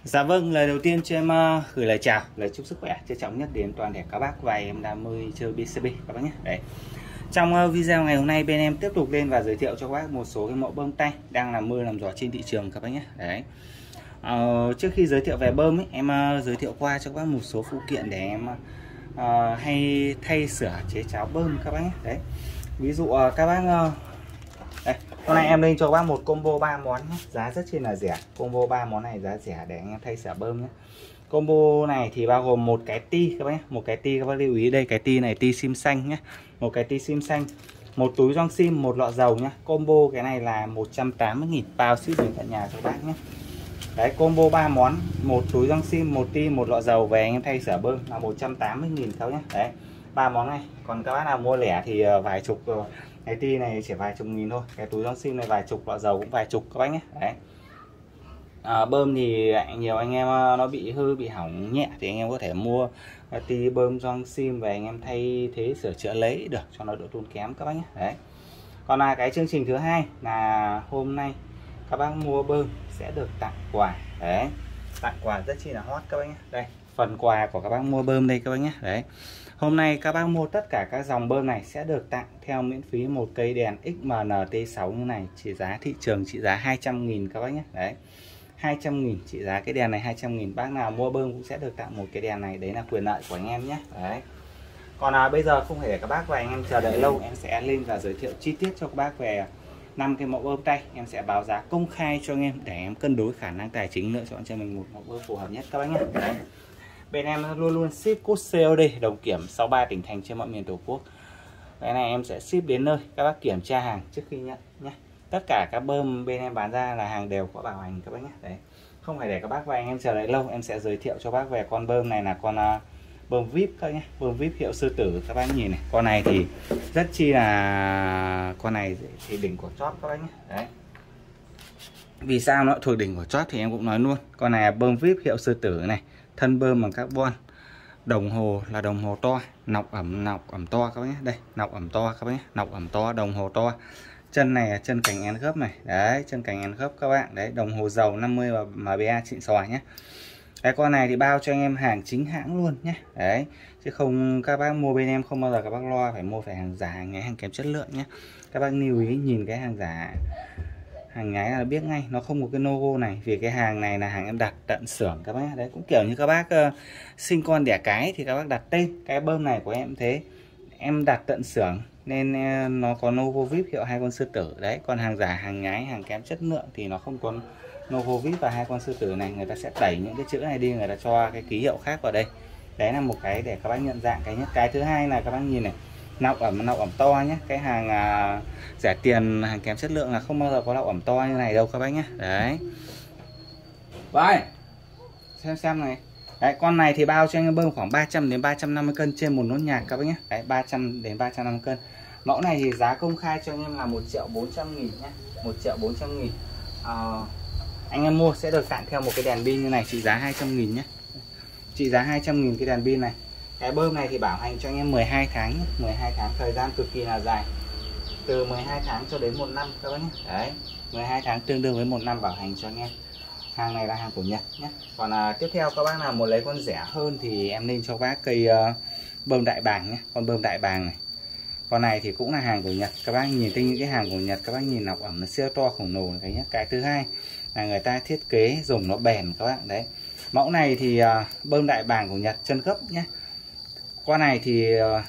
Dạ vâng, lời đầu tiên cho em gửi lời chào, lời chúc sức khỏe trân trọng nhất đến toàn thể các bác và em đam mê chơi BCB các bác nhé. Đấy. Trong video ngày hôm nay bên em tiếp tục lên và giới thiệu cho các bác một số cái mẫu bơm tay đang làm mưa làm gió trên thị trường các bác nhé. Đấy. Trước khi giới thiệu về bơm ấy, em giới thiệu qua cho các bác một số phụ kiện để em hay thay sửa chế cháo bơm các bác nhé. Đấy. Ví dụ các bác đây, hôm nay em lên cho các bác một combo 3 món nhé, giá rất là rẻ. Combo 3 món này giá rẻ để anh em thay xả bơm nhé. Combo này thì bao gồm một cái ti các bác nhé, một cái ti các bác lưu ý đây, cái ti này ti sim xanh nhé. Một cái ti sim xanh, một túi gioăng sim, một lọ dầu nhé. Combo cái này là 180.000, bao ship đến tận nhà cho các bác nhé. Đấy, combo 3 món, một túi gioăng sim, một ti, một lọ dầu về anh em thay xả bơm là 180.000 các nhé. Đấy, 3 món này. Còn các bác nào mua lẻ thì vài chục, cái ti này chỉ vài chục nghìn thôi, cái túi gioăng sim này vài chục, lọ dầu cũng vài chục các bác nhé. Đấy. Bơm thì nhiều anh em nó bị hư, bị hỏng nhẹ thì anh em có thể mua cái ti bơm gioăng sim về anh em thay thế sửa chữa lấy được cho nó đỡ tốn kém các bác nhé. Đấy. Còn cái chương trình thứ hai là hôm nay các bác mua bơm sẽ được tặng quà. Đấy, tặng quà rất chi là hot các bác nhé. Đây, phần quà của các bác mua bơm đây các bác nhé. Đấy, hôm nay các bác mua tất cả các dòng bơm này sẽ được tặng theo miễn phí một cây đèn XMNT6 như này, chỉ giá thị trường trị giá 200.000 các bác nhé. Đấy, 200.000 trị giá cái đèn này 200.000. Bác nào mua bơm cũng sẽ được tặng một cái đèn này, đấy là quyền lợi của anh em nhé. Đấy. Còn bây giờ không phải để các bác và anh em chờ đợi lâu, em sẽ lên và giới thiệu chi tiết cho các bác về 5 cái mẫu bơm tay. Em sẽ báo giá công khai cho anh em để em cân đối khả năng tài chính, lựa chọn cho mình một mẫu bơm phù hợp nhất các bác nhé. Đấy. Bên em luôn luôn ship code COD đồng kiểm 63 tỉnh thành trên mọi miền Tổ quốc. Cái này em sẽ ship đến nơi, các bác kiểm tra hàng trước khi nhận nhé. Tất cả các bơm bên em bán ra là hàng đều có bảo hành các bác nhé. Đấy. Không phải để các bác và anh em chờ đợi lâu, em sẽ giới thiệu cho bác về con bơm này là con bơm VIP các nhé, bơm VIP hiệu Sư Tử. Các bác nhìn này, con này thì rất chi là, con này thì đỉnh của chóp các bác nhé. Đấy. Vì sao nó thuộc đỉnh của chóp thì em cũng nói luôn. Con này là bơm VIP hiệu Sư Tử này, thân bơm bằng carbon, đồng hồ là đồng hồ to, nọc ẩm to các bác nhé. Đây, nọc ẩm to các bác nhé, nọc ẩm to, đồng hồ to. Chân này là chân cành én khớp này, đấy, chân cành én khớp các bạn. Đấy, đồng hồ dầu 50 MBA xịn sò nhé. Cái con này thì bao cho anh em hàng chính hãng luôn nhé. Đấy, chứ không các bác mua bên em không bao giờ các bác lo phải mua phải hàng giả, hàng nhái, hàng kém chất lượng nhé. Các bác lưu ý nhìn cái hàng giả, hàng nhái là biết ngay nó không có cái logo này, vì cái hàng này là hàng em đặt tận xưởng các bác. Đấy, cũng kiểu như các bác sinh con đẻ cái thì các bác đặt tên. Cái bơm này của em thế, em đặt tận xưởng nên nó có logo VIP hiệu hai con sư tử. Đấy, còn hàng giả, hàng nhái, hàng kém chất lượng thì nó không có logo VIP và hai con sư tử này, người ta sẽ tẩy những cái chữ này đi, người ta cho cái ký hiệu khác vào đây. Đấy là một cái để các bác nhận dạng cái nhất. Cái thứ hai là các bác nhìn này, nọc ẩm to nhé. Cái hàng rẻ tiền, hàng kém chất lượng là không bao giờ có nọc ẩm to như này đâu các bác nhé. Đấy, vậy xem này. Đấy, con này thì bao cho anh em bơm khoảng 300 đến 350 cân trên một nốt nhạc các bác nhé. Đấy, 300 đến 350 cân. Mẫu này thì giá công khai cho anh em là 1.400.000 nhé, 1.400.000. Anh em mua sẽ được tặng theo một cái đèn pin như này, trị giá 200.000 nhé, trị giá 200.000 cái đèn pin này. Cái bơm này thì bảo hành cho anh em 12 tháng nhé. 12 tháng, thời gian cực kỳ là dài, từ 12 tháng cho đến 1 năm các bác nhé. Đấy, 12 tháng tương đương với 1 năm bảo hành cho anh em. Hàng này là hàng của Nhật nhé. Còn tiếp theo các bác nào muốn lấy con rẻ hơn thì em lên cho bác cây bơm đại bàng nhé, con bơm đại bàng này. Con này thì cũng là hàng của Nhật. Các bác nhìn thấy những cái hàng của Nhật, các bác nhìn nọc ẩm nó siêu to khổng lồ cái nhé. Cái thứ hai là người ta thiết kế dùng nó bền các bạn. Đấy, mẫu này thì bơm đại bàng của Nhật, chân gấp nhé. Con này thì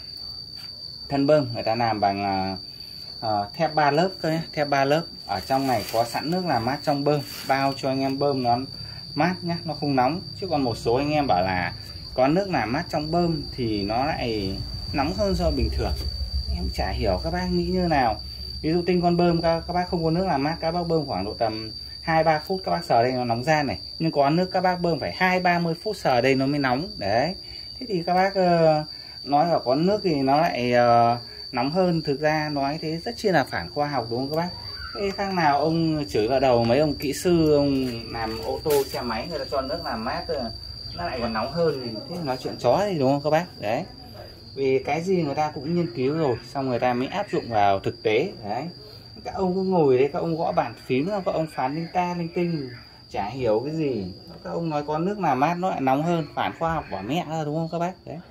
thân bơm người ta làm bằng thép 3 lớp cơ nhé, thép 3 lớp. Ở trong này có sẵn nước làm mát trong bơm, bao cho anh em bơm nó mát nhé, nó không nóng. Chứ còn một số anh em bảo là có nước làm mát trong bơm thì nó lại nóng hơn so bình thường. Em chả hiểu các bác nghĩ như nào. Ví dụ tinh con bơm các bác không có nước làm mát, các bác bơm khoảng độ tầm 2-3 phút các bác sờ đây nó nóng ra này. Nhưng có nước các bác bơm phải 20-30 phút sờ đây nó mới nóng. Đấy, thế thì các bác nói là có nước thì nó lại nóng hơn. Thực ra nói thế rất chi là phản khoa học đúng không các bác? Thế khác nào ông chửi vào đầu mấy ông kỹ sư, ông làm ô tô xe máy người ta cho nước làm mát nó lại còn nóng hơn. Thế nói chuyện chó thì đúng không các bác? Đấy, vì cái gì người ta cũng nghiên cứu rồi, xong người ta mới áp dụng vào thực tế. Đấy, các ông cứ ngồi đấy, các ông gõ bàn phím, các ông phán linh ta linh tinh, chả hiểu cái gì. Các ông nói có nước nào mát nó lại nóng hơn, phản khoa học bỏ mẹ ra đúng không các bác? Đấy.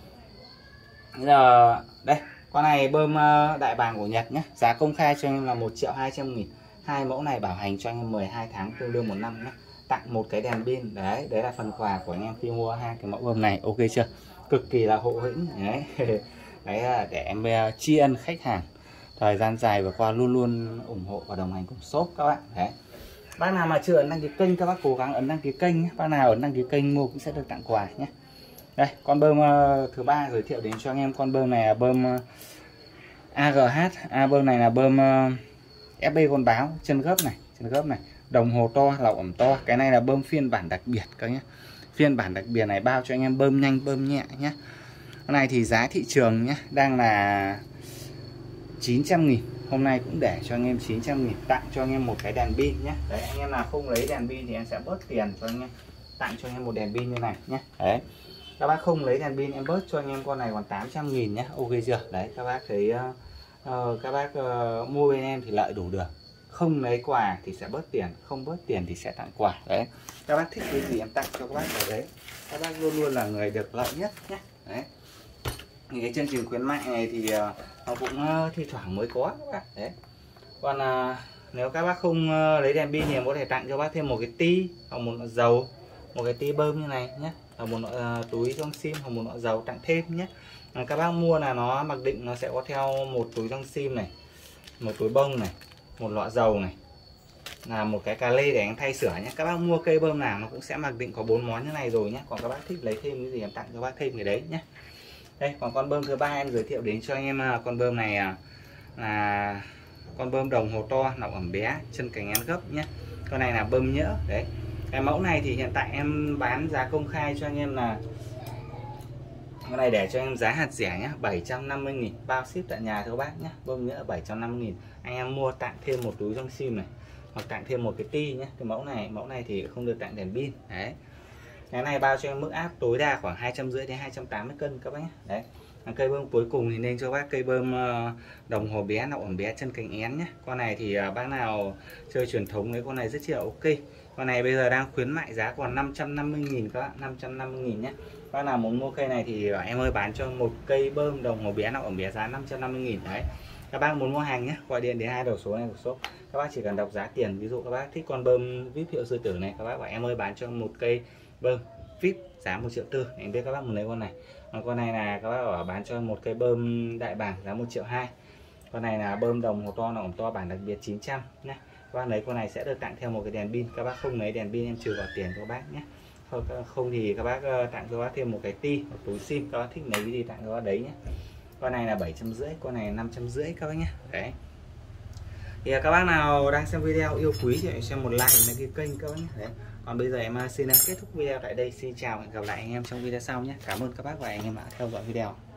Bây giờ đây, con này bơm đại bàng của Nhật nhé, giá công khai cho anh em là 1.200.000. Hai mẫu này bảo hành cho anh em 12 tháng tương đương 1 năm nhé. Tặng một cái đèn pin. Đấy là phần quà của anh em khi mua hai cái mẫu bơm này, ok chưa? Cực kỳ là hậu hĩnh. Đấy. Đấy là để em tri ân khách hàng thời gian dài vừa qua luôn luôn ủng hộ và đồng hành cùng shop các bạn. Đấy. Bác nào mà chưa ấn đăng ký kênh, các bác cố gắng ấn đăng ký kênh nhé. Bác nào ấn đăng ký kênh mua cũng sẽ được tặng quà nhé. Đây, con bơm thứ ba giới thiệu đến cho anh em. Con bơm này là bơm AGH. Bơm này là bơm FB con báo, chân gấp này, đồng hồ to, lọc ẩm to. Cái này là bơm phiên bản đặc biệt các nhé. Phiên bản đặc biệt này bao cho anh em bơm nhanh, bơm nhẹ nhé. Con này thì giá thị trường nhé đang là 900.000. Hôm nay cũng để cho anh em 900.000, tặng cho anh em một cái đèn pin nhé. Đấy, anh em nào không lấy đèn pin thì em sẽ bớt tiền cho anh em, tặng cho anh em một đèn pin như này nhé. Đấy, các bác không lấy đèn pin em bớt cho anh em con này còn 800.000 nhé, ok chưa? Đấy, các bác thấy các bác mua bên em thì lợi đủ được, không lấy quà thì sẽ bớt tiền, không bớt tiền thì sẽ tặng quà. Đấy, các bác thích cái gì em tặng cho các bác ở đấy, các bác luôn luôn là người được lợi nhất nhé. Đấy, thì cái chương trình khuyến mại này thì nó cũng thi thoảng mới có các bác. Đấy, còn nếu các bác không lấy đèn pin thì em có thể tặng cho bác thêm một cái ti hoặc một lọ dầu, một cái ti bơm như này nhé, hoặc một lọ túi trong sim hoặc một lọ dầu tặng thêm nhé. Các bác mua là nó mặc định nó sẽ có theo một túi trong sim này, một túi bông này, một lọ dầu này, là một cái cà lê để anh thay sửa nhé. Các bác mua cây bơm nào nó cũng sẽ mặc định có 4 món như này rồi nhé. Còn các bác thích lấy thêm cái gì em tặng cho bác thêm cái đấy nhé. Đây, còn con bơm thứ ba em giới thiệu đến cho anh em con bơm này là con bơm đồng hồ to, nọc ẩm bé, chân cành én gấp nhé. Con này là bơm nhỡ. Đấy, cái mẫu này thì hiện tại em bán giá công khai cho anh em là con này để cho anh em giá hạt rẻ nhé, 750.000 bao ship tận nhà thưa bác nhé. Bơm nhỡ 750.000, anh em mua tặng thêm một túi trong sim này, hoặc tặng thêm một cái ti nhé. Cái mẫu này thì không được tặng đèn pin. Đấy, cái này bao cho em mức áp tối đa khoảng 250 đến 280 cân các bác nhé. Đấy, cây bơm cuối cùng thì nên cho bác cây bơm đồng hồ bé, nọc ẩm bé, chân cành én nhé. Con này thì bác nào chơi truyền thống với con này rất là ok. Con này bây giờ đang khuyến mại giá còn 550.000 các bạn, 550.000 nhé. Bác nào muốn mua cây này thì em ơi bán cho một cây bơm đồng hồ bé, nọc ẩm bé giá 550.000. Đấy, các bác muốn mua hàng nhé, gọi điện đến hai đầu số này của shop. Các bác chỉ cần đọc giá tiền, ví dụ các bác thích con bơm VIP hiệu sư tử này, các bác bảo em ơi bán cho một cây bơm VIP giá 1,4 triệu, em biết các bác muốn lấy con này. Còn con này là các bác bảo bán cho một cây bơm đại bàng giá 1,2 triệu. Con này là bơm đồng hồ to, nọc ẩm to bản đặc biệt 900 nhé. Các bác lấy con này sẽ được tặng theo một cái đèn pin. Các bác không lấy đèn pin em trừ vào tiền cho các bác nhé. Không thì các bác tặng cho bác thêm một cái ti hoặc túi sim, các bác thích lấy cái gì tặng cho bác đấy nhé. Con này là 750, con này là 550 các bác nhé. Đấy, thì các bác nào đang xem video yêu quý thì hãy xem một like đăng ký kênh các bác nhé. Đấy, còn bây giờ em xin kết thúc video tại đây. Xin chào và hẹn gặp lại anh em trong video sau nhé. Cảm ơn các bác và anh em đã theo dõi video.